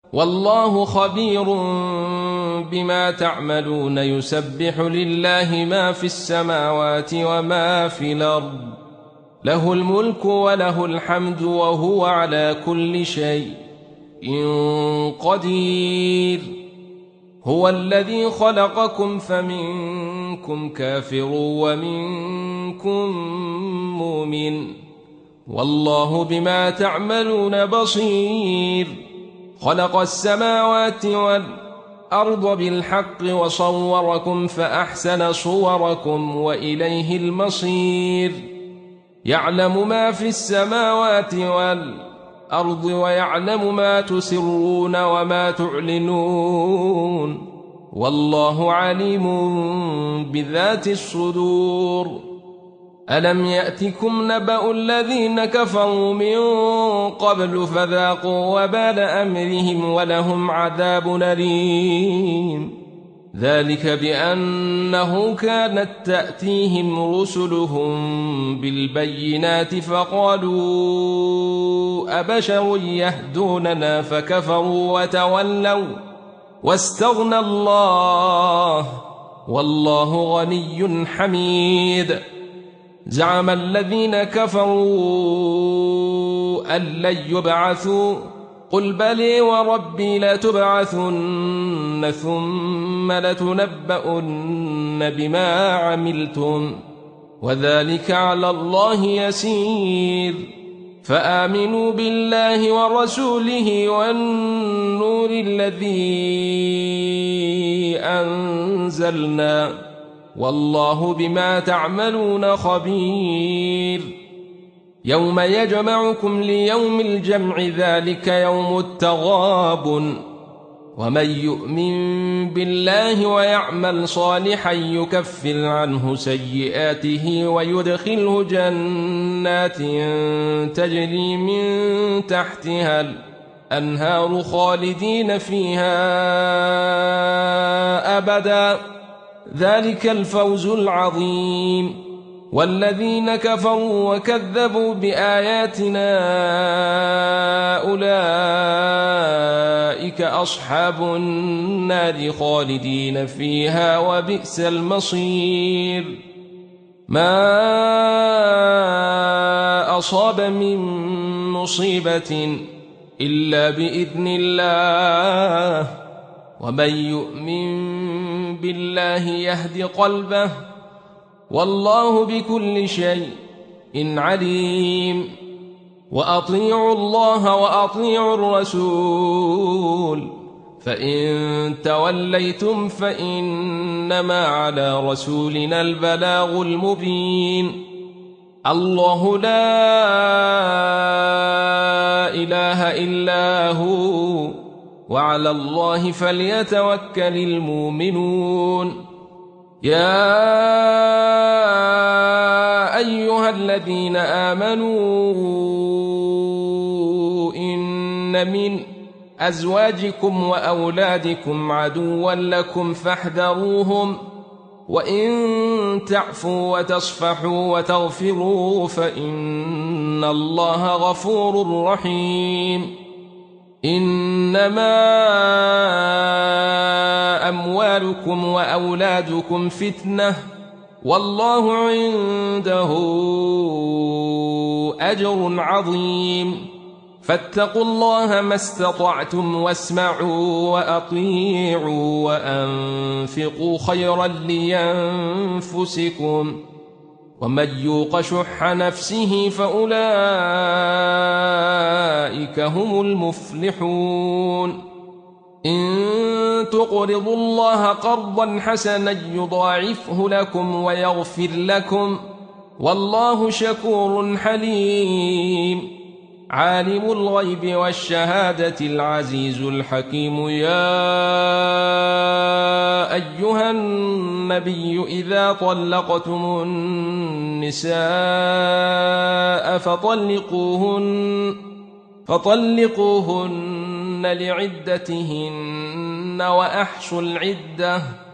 والله خبير بما تعملون. يسبح لله ما في السماوات وما في الأرض، له الملك وله الحمد وهو على كل شيء قدير. هو الذي خلقكم فمنكم كافر ومنكم مؤمن، والله بما تعملون بصير. خلق السماوات والأرض بالحق وصوركم فأحسن صوركم وإليه المصير. يعلم ما في السماوات والأرض ويعلم ما تسرون وما تعلنون، والله عليم بذات الصدور. ألم يأتكم نبأ الذين كفروا من قبل فذاقوا وبال أمرهم ولهم عذاب أليم. ذلك بأنه كانت تأتيهم رسلهم بالبينات فقالوا أبشر يهدوننا فكفروا وتولوا واستغنى الله والله غني حميد. زعم الذين كفروا أن لن يبعثوا قل بلي وربي لتبعثن ثم لتنبؤن بما عملتم وذلك على الله يسير. فآمنوا بالله ورسوله والنور الذي أنزلنا، والله بما تعملون خبير. يوم يجمعكم ليوم الجمع ذلك يوم التغابن، ومن يؤمن بالله ويعمل صالحا يكفر عنه سيئاته ويدخله جنات تجري من تحتها الأنهار خالدين فيها أبدا، ذلك الفوز العظيم. والذين كفروا وكذبوا بآياتنا أولئك أصحاب النار خالدين فيها وبئس المصير. ما أصاب من مصيبة إلا بإذن الله، ومن يؤمن بالله يهد قلبه، والله بكل شيء عليم. وأطيعوا الله وأطيعوا الرسول، فإن توليتم فإنما على رسولنا البلاغ المبين. الله لا إله إلا هو، وعلى الله فليتوكل المؤمنون. يا أيها الذين آمنوا إن من أزواجكم وأولادكم عدوا لكم فاحذروهم، وإن تعفوا وتصفحوا وتغفروا فإن الله غفور رحيم. إنما أموالكم وأولادكم فتنة، والله عنده أجر عظيم. فاتقوا الله ما استطعتم واسمعوا وأطيعوا وأنفقوا خيرا لأنفسكم، ومن يوق شح نفسه فأولئك هم المفلحون. إن تقرضوا الله قرضا حسنا يضاعفه لكم ويغفر لكم، والله شكور حليم. عالم الغيب والشهادة العزيز الحكيم. يا أيها النبي إذا طلقتم النساء فطلقوهن لعدتهن وأحصوا العدة،